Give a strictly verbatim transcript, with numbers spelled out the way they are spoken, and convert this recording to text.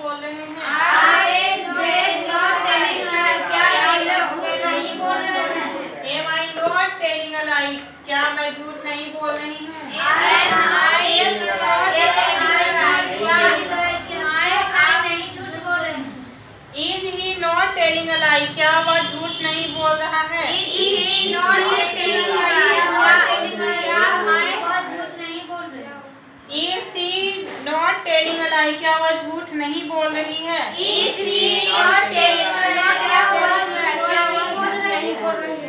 बोल रहे हैं? Am I not telling a lie? क्या मैं झूठ नहीं बोल रही हूँ? Is he not telling a lie? क्या वह झूठ नहीं बोल रहा है? Is he not telling a Is she not telling a lie? क्या वह झूठ नहीं बोल रही है? Is she not telling a lie? क्या वह झूठ नहीं बोल रही है?